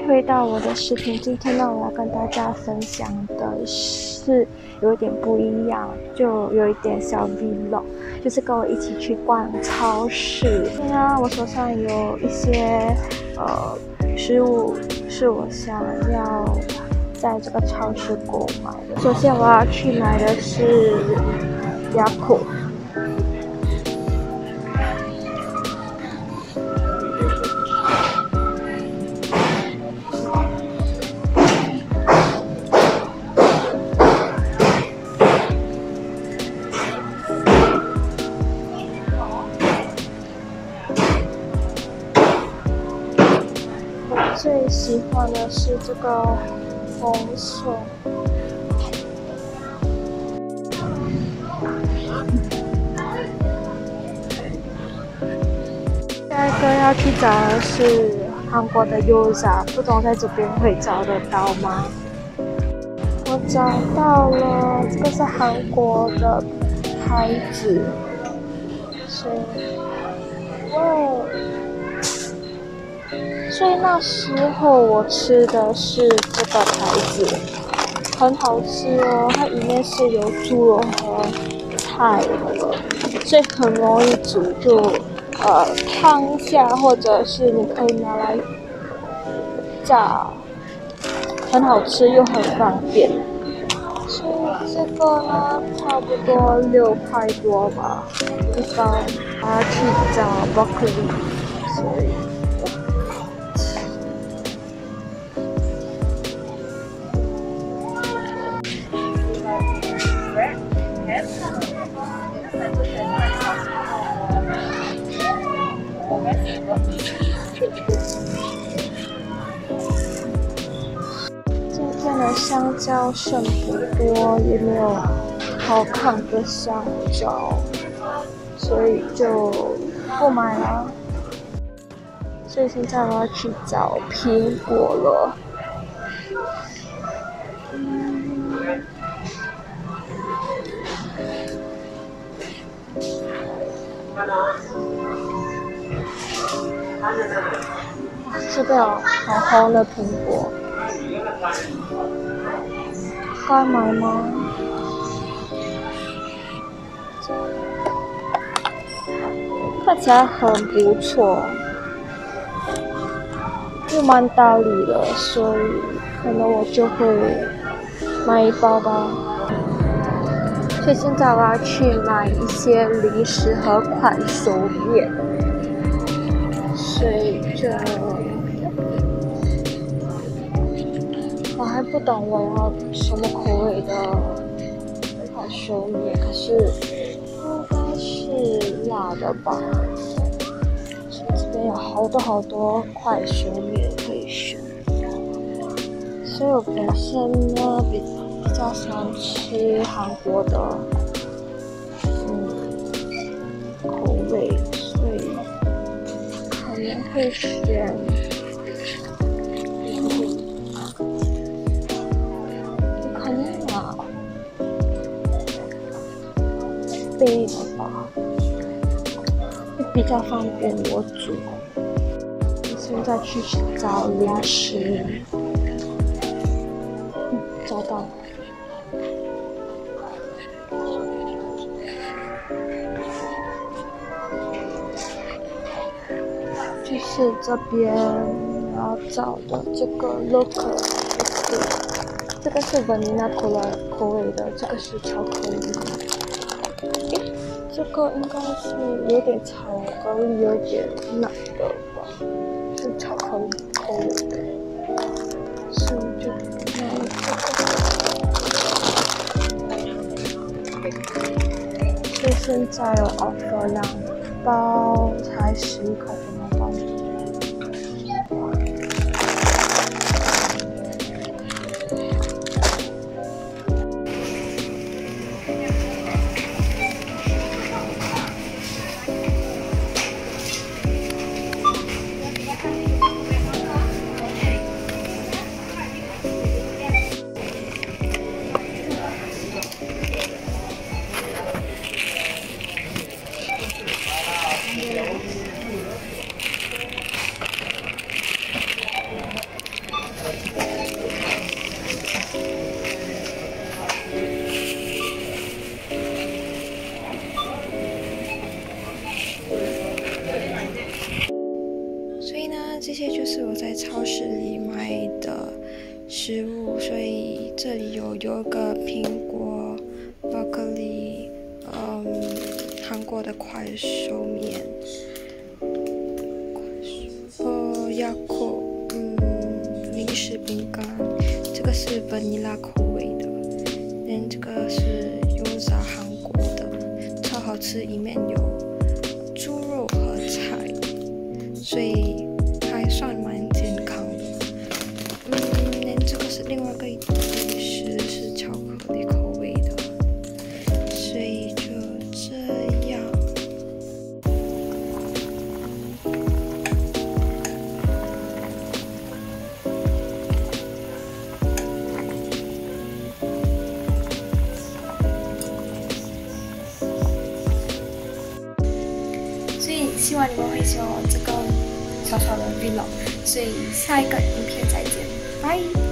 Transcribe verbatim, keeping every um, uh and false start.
回到我的视频，今天呢，我要跟大家分享的是有点不一样，就有一点小 vlog， 就是跟我一起去逛超市。现在我手上有一些呃食物是我想要在这个超市购买的。首先我要去买的是雅虎。最喜欢的是这个红色，下一个要去找的是韩国的 Yoza， 不懂在这边会找得到吗？我找到了，这个是韩国的牌子，所以，哇！所以那时候我吃的是这个牌子，很好吃哦。它里面是有猪肉和菜的，所以很容易煮，就呃汤下或者是你可以拿来炸，很好吃又很方便。所以这个呢，差不多六块多吧，一包。我要去找 broccoli， 所以。今天的香蕉剩不多，也没有好看的香蕉，所以就不买了。所以现在我要去找苹果了。嗯这个好红的苹果，该买吗？看起来很不错，又蛮大粒的，所以可能我就会买一包吧。所以现在我要去买一些零食和快手面，所以就我还不懂我要什么口味的快手面，可是应该是辣的吧。所以这边有好多好多快手面可以选，所以我本身呢比。比较喜欢吃韩国的嗯口味，所以可能会选可能啊杯的吧，会比较方便我煮。现在去找零食，嗯，找到了。就是这边要找的这个 local， 这个是 vanilla 口味的，这个是巧克力。诶，这个应该是有点巧克力，有点奶的吧，是巧克力口味的，所以就买这个。所以现在有 offer 两包才十一块钱。 超市里买的食物，所以这里有有个苹果、broccoli，嗯，韩国的快手面，呃，雅口，嗯，零食饼干，这个是 vanilla 口味的，嗯，这个是油炸韩国的，超好吃，里面有猪肉和菜，所以还算蛮健康的。嗯，这个是另外一个零食，是巧克力口味的，所以就这样。 所以希望你们会喜欢我这个小小的 vlog，所以下一个影片再见，拜。